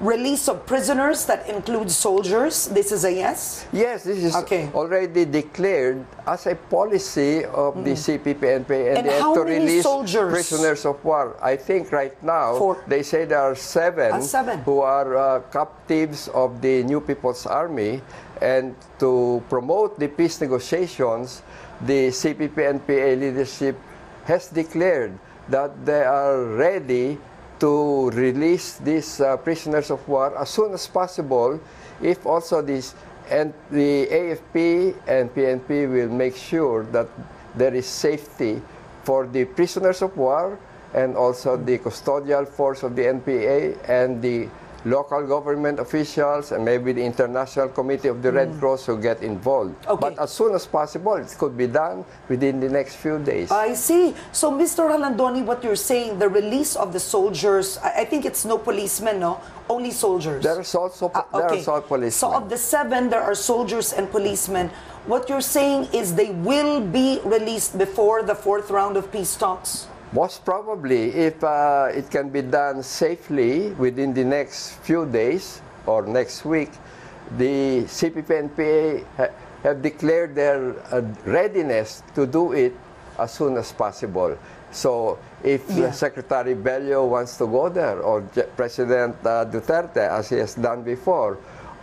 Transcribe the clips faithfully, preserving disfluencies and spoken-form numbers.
release of prisoners that includes soldiers. This is a yes? Yes, this is okay. already declared as a policy of mm. the C P P N P A, and, and they have to release soldiers? prisoners of war. I think right now Four. they say there are seven, uh, seven. who are uh, captives of the New People's Army, and to promote the peace negotiations, the C P P N P A leadership has declared that they are ready to release these uh, prisoners of war as soon as possible, if also this and the A F P and P N P will make sure that there is safety for the prisoners of war and also the custodial force of the N P A and the local government officials and maybe the International Committee of the Red mm. Cross who get involved. Okay. But as soon as possible, it could be done within the next few days. I see. So, Mister Ralandoni, what you're saying, the release of the soldiers, I, I think it's no policemen, no? Only soldiers. There are also, uh, okay. there are also policemen. So, of the seven, there are soldiers and policemen. What you're saying is they will be released before the fourth round of peace talks? Most probably, if uh, it can be done safely within the next few days or next week, the C P P N P A ha have declared their uh, readiness to do it as soon as possible. So if yeah. Secretary Bello wants to go there, or President uh, Duterte, as he has done before,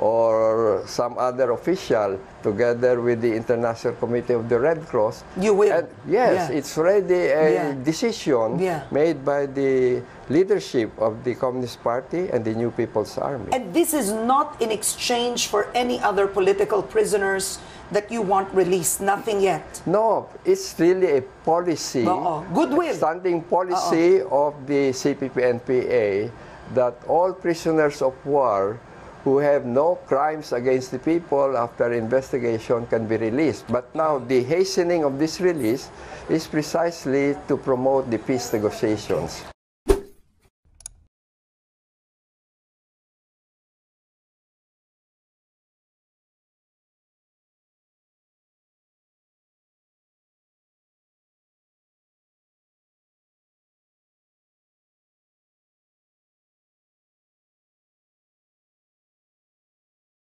or some other official, together with the International Committee of the Red Cross. You will? And yes, yeah. it's already a yeah. decision yeah. made by the leadership of the Communist Party and the New People's Army. And this is not in exchange for any other political prisoners that you want released? Nothing yet? No, it's really a policy, uh-oh. Goodwill. standing policy uh-oh. of the C P P N P A that all prisoners of war who have no crimes against the people after investigation can be released. But now the hastening of this release is precisely to promote the peace negotiations.